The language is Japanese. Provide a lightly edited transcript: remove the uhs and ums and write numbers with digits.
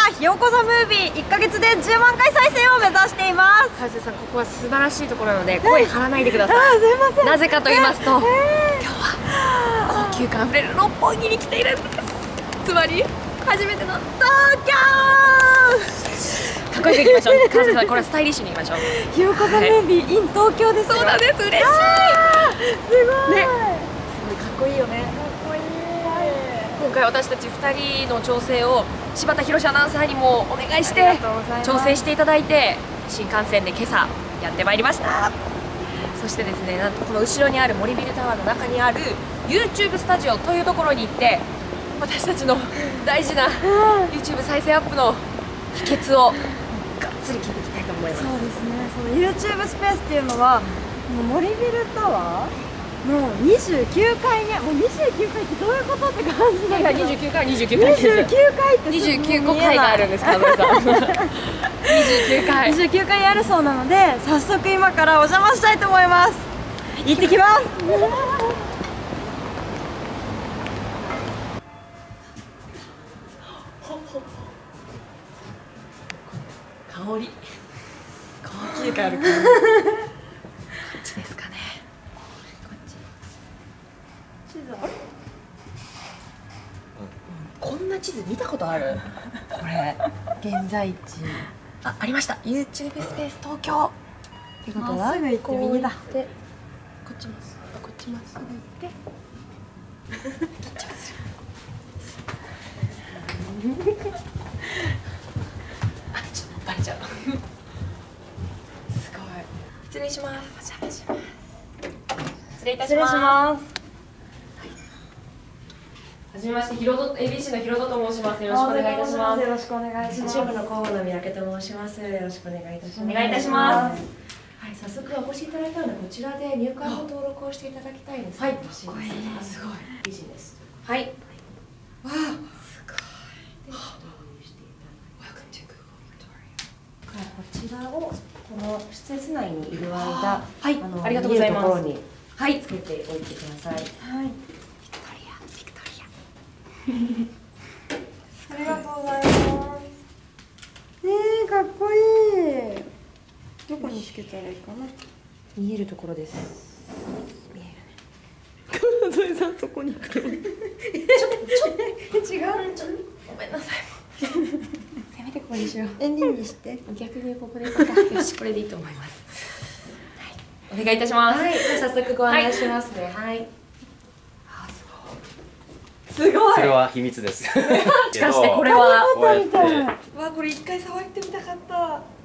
ひよこざムービー1ヶ月で10万回再生を目指しています。 カズさん、ここは素晴らしいところなので声張らないでください。 すいません。ななぜかと言いますと、今日は高級感あふれる六本木に来ているんです。つまり初めての東京。かっこよくいきましょう。カズさん、これはスタイリッシュにいきましょう。 ひよこざムービー in 東京ですよ。 そうなんです。嬉しい。 すごい。 ね、すごいかっこいいよね。今回私たち2人の調整を柴田博アナウンサーにもお願いして調整していただいて、新幹線で今朝やってまいりました。そしてですね、なんとこの後ろにある森ビルタワーの中にある YouTube スタジオというところに行って、私たちの大事な YouTube 再生アップの秘訣をがっつり聞いていきたいと思います。 そうですね。その YouTube スペースっていうのはもう森ビルタワーの29階に、もう29階ってどういうことって感じだけど、 29階です。29 階って 29個階があるんですか、村さん。29階 29階にあるそうなので、早速今からお邪魔したいと思います。行ってきます。 香り高級感ある。こっちですかね。こっち。地図あれ？こんな地図見たことある？これ現在地。ありました。YouTube スペース東京。ってことはすぐ行って右だ。 こっちまっすぐ。こっちまっすぐ行って。緊張する。ちょっとバレちゃう。すごい。失礼します。お邪魔します。失礼いたします。はじめまして、ABC のヒロドと申します。よろしくお願いいたします。 よろしくお願いします。 チームの広報の三宅と申します。よろしくお願いいたします。 お願いいたします。 はい、早速お越しいただいたので、こちらで入会の登録をしていただきたいです。はい、すごい。ビジネス。はい。わあ、すごい。こちらをこの施設内にいる間、 はい、ありがとうございます。 見えるところにつけておいてください。はい。 ありがとうございます。かっこいい。どこにつけたらいいかな。 見えるところです。見えるね。 それさんそこにつける。違う。 ごめんなさい。せめてここにしよう。 エンディングして。 逆にここでいいか。よし、これでいいと思います。はい、お願いいたします。 はい、じゃあ早速ご案内しますね。はい。 すごい。 それは秘密です。 しかしてこれは。 こうやってわ、これ一回触ってみたかった。